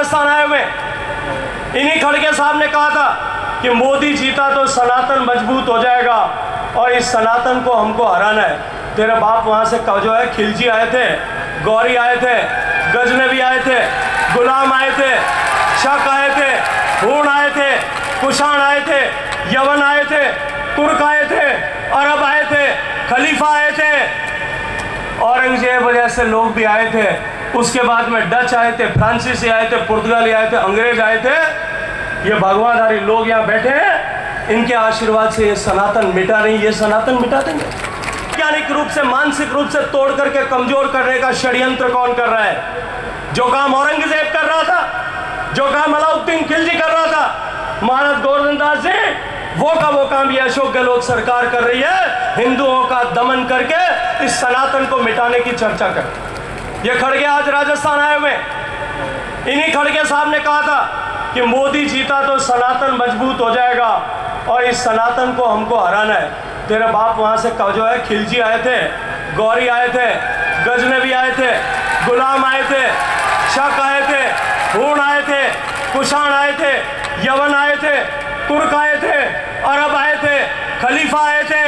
राजस्थान आए हुए, इन्हीं खड़गे साहब ने कहा था कि मोदी जीता तो सनातन मजबूत हो जाएगा और इस सनातन को हमको हराना है। तेरे बाप वहाँ से जो है खिलजी आए थे, गौरी आए थे, गजनवी आए थे, गुलाम आए थे, शक आए थे, हूण आए थे, कुषाण आए थे, यवन आए थे, तुर्क आए थे, अरब आए थे, खलीफा आए थे, औरंगजेब जैसे लोग भी आए थे। उसके बाद में डच आए थे, फ्रांसीसी आए थे, पुर्तगाली आए थे, अंग्रेज आए थे। ये भगवाधारी लोग यहाँ बैठे हैं, इनके आशीर्वाद से ये सनातन मिटा नहीं, ये सनातन मिटा देंगे। वैज्ञानिक रूप से, मानसिक रूप से तोड़ करके कमजोर करने का षड्यंत्र कौन कर रहा है? जो काम औरंगजेब कर रहा था, जो काम अलाउद्दीन खिलजी कर रहा था, महाराज गोवर्धन दास जी, वो काम ये अशोक गहलोत सरकार कर रही है, हिंदुओं का दमन करके इस सनातन को मिटाने की चर्चा कर। ये खड़गे आज राजस्थान आए हुए, इन्हीं खड़गे साहब ने कहा था कि मोदी जीता तो सनातन मजबूत हो जाएगा और इस सनातन को हमको हराना है। तेरे बाप वहाँ से जो है खिलजी आए थे, गौरी आए थे, गजनवी आए थे, गुलाम आए थे, शक आए थे, हूण आए थे, कुषाण आए थे, यवन आए थे, तुर्क आए थे, अरब आए थे, खलीफा आए थे,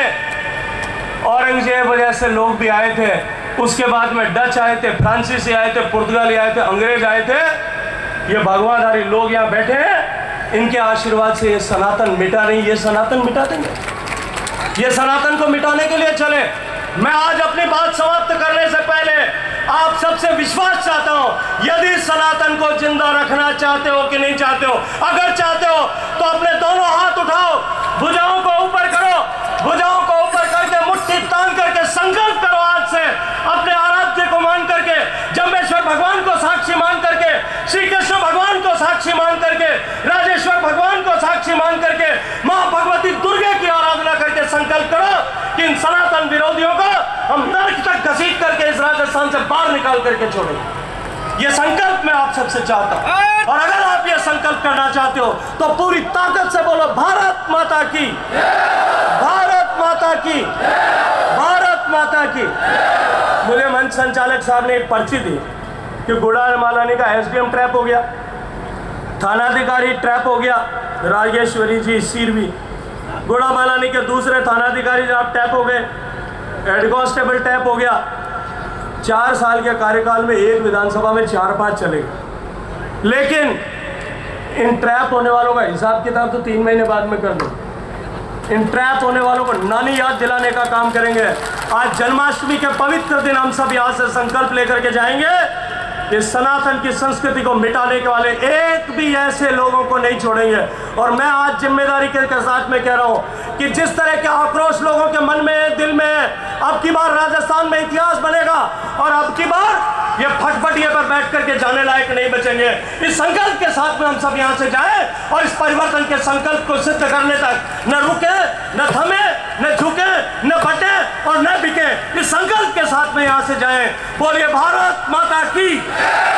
औरंगजेब जैसे लोग भी आए थे। उसके बाद में डच आए थे, फ्रांसीसी आए थे, पुर्तगाली आए थे, अंग्रेज आए थे। ये भगवाधारी लोग यहाँ बैठे हैं, इनके आशीर्वाद से ये सनातन मिटा नहीं, ये सनातन मिटा देंगे। ये सनातन को मिटाने के लिए चले। मैं आज अपनी बात समाप्त करने से पहले आप सबसे विश्वास चाहता हूं, यदि सनातन को जिंदा रखना चाहते हो कि नहीं चाहते हो, अगर चाहते हो तो अपने दोनों हाथ उठाओ, भुजाओं को ऊपर करो, भुजाओं को ऊपर करके मुट्ठी तान करके संकल्प करो। आज से अपने आराध्य को मान करके, जम्बेश्वर भगवान को साक्षी मान करके, श्री कृष्ण भगवान को साक्षी मान करके, राजेश्वर भगवान को साक्षी मान करके, मां भगवती दुर्गे की आराधना करके संकल्प करो कि इन सनातन विरोधियों को हम नरक तक घसीट करके इस राजस्थान से बाहर निकाल करके छोड़ेंगे। ये संकल्प मैं आप सबसे चाहता हूं, और अगर आप ये संकल्प करना चाहते हो तो पूरी ताकत से बोलो, भारत माता की, भारत माता की, भारत माता की। मुझे मंच संचालक साहब ने एक पर्ची दी कि गुड़ाल मालानी का एसडीएम ट्रैप हो गया, थानाधिकारी ट्रैप हो गया, राजेश्वरी जी सीरवी, गुड़ा मालानी के दूसरे थानाधिकारी जनाब टैप हो गए, हेड कांस्टेबल टैप हो गया। 4 साल के कार्यकाल में एक विधानसभा में 4-5 चले गए। लेकिन इन ट्रैप होने वालों का हिसाब किताब तो 3 महीने बाद में कर दो। इन ट्रैप होने वालों को नानी याद दिलाने का काम करेंगे। आज जन्माष्टमी के पवित्र दिन हम सब यहाँ से संकल्प लेकर के जाएंगे कि सनातन की संस्कृति को मिटाने के वाले एक भी ऐसे लोगों को नहीं छोड़ेंगे। और मैं आज जिम्मेदारी के साथ में कह रहा हूं कि जिस तरह के आक्रोश लोगों के मन में है, दिल में है, अब की बार राजस्थान में इतिहास बनेगा और अब की बार ये फटफटिए पर बैठ करके जाने लायक नहीं बचेंगे। इस संकल्प के साथ में हम सब यहाँ से जाएं और इस परिवर्तन के संकल्प को सिद्ध करने तक न रुके, न थमे, न झुके, न बटे और न बिके। इस संकल्प के साथ में यहाँ से जाएं। बोलिए भारत माता की।